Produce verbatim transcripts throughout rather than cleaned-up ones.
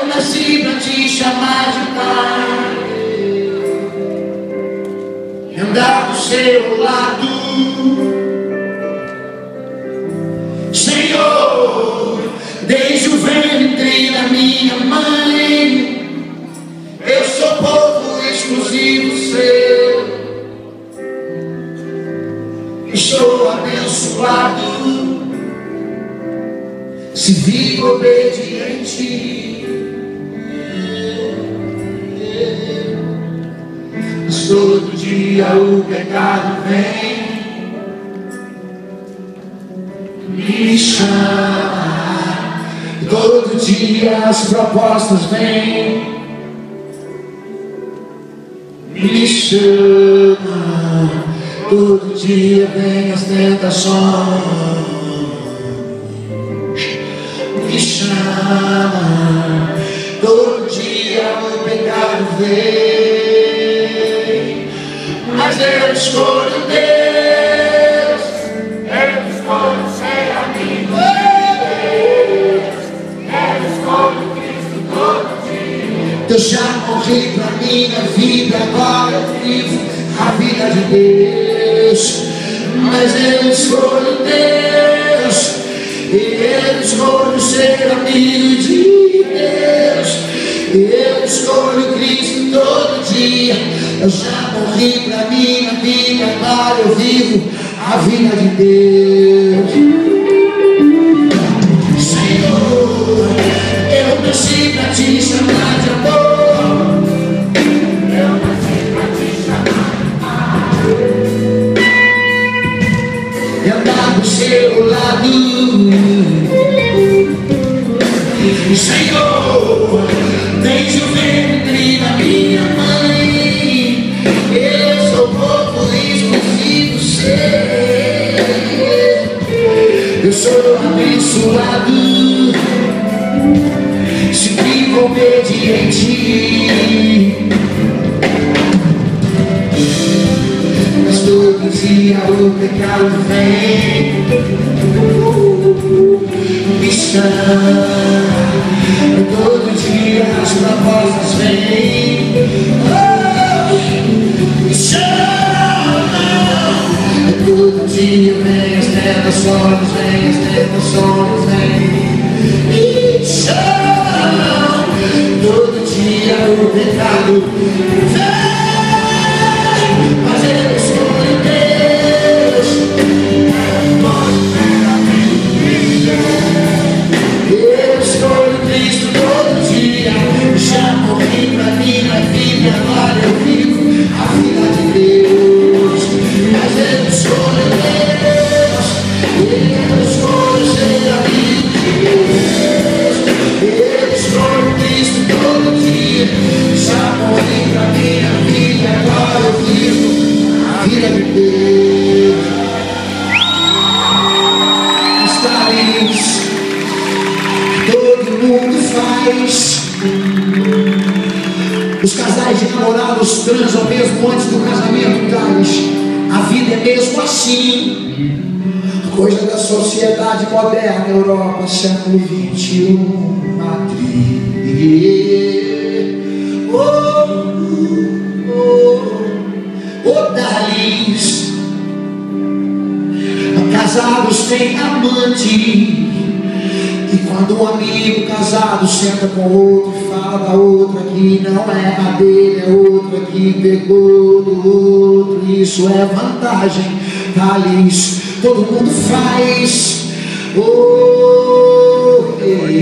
nasci pra te chamar de pai, andar do seu lado, Senhor. Desde o ventre da minha mãe, eu sou povo exclusivo seu. Estou abençoado se vivo obediente, mas todo dia o pecado vem, me chama. Todo dia as propostas vêm, me chama. Todo dia vem as tentações, me chama. Todo dia o pecado vem, mas eu escolho Deus, eu escolho ser amigo de Deus, eu escolho Cristo todo dia. Eu já morri pra minha vida, agora eu vivo a vida de Deus, mas eu escolho Deus, eu escolho ser amigo de Deus, eu escolho Cristo todo dia. Eu já morri pra minha vida, agora eu vivo a vida de Deus. Senhor, eu nasci pra te chamar de amor, eu nasci pra te chamar de pai, e andar do seu lado, Senhor. Desde o ventre da minha mãe, eu sou povo exclusivo seu. Eu sou abençoado se vivo obediente, mas todo dia o pecado vem, me chama. Todo dia as propostas vêm, oh, me chama. Todo dia vem as tentações, vem as tentações, vem, me chama. Todo dia o pecado vem, mas eu escolho Deus, eu escolho Cristo todo dia. Já morri pra minha vida, agora eu vivo a vida de Deus, mas eu escolho Deus, eu escolho ser amigo de Deus, eu escolho Cristo todo dia. Já morri pra minha vida, agora eu vivo a vida de Deus. Estares todo mundo faz. Os casais de namorados transam mesmo antes do casamento, tais. A vida é mesmo assim, coisa da sociedade moderna, Europa, século vinte e um, Madrid. Oh, oh, oh, Dalis. Casados sem amante, e quando um amigo casado senta com outro e fala da outra que não é a dele, é outra que pegou do outro, isso é vantagem, Thalys, todo mundo faz. Oh,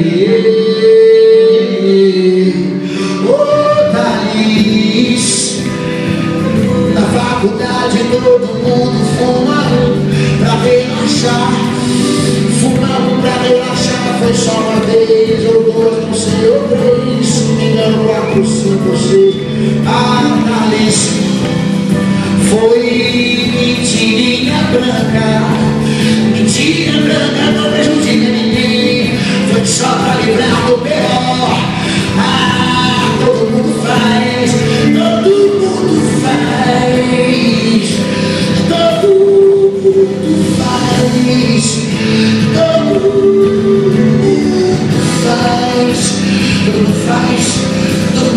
ei, oh, Thalys, na faculdade todo mundo fuma pra relaxar, fumamos pra relaxar. Foi só uma vez ou duas, não sei, ou três, se não me engano, quatro, cinco, seis. Ah, Thalys, foi mentirinha branca, mentira branca, não prejudica ninguém, foi só pra livrar do pior. Ah, todo mundo faz, todo mundo faz, todo mundo faz, todo mundo faz. faz.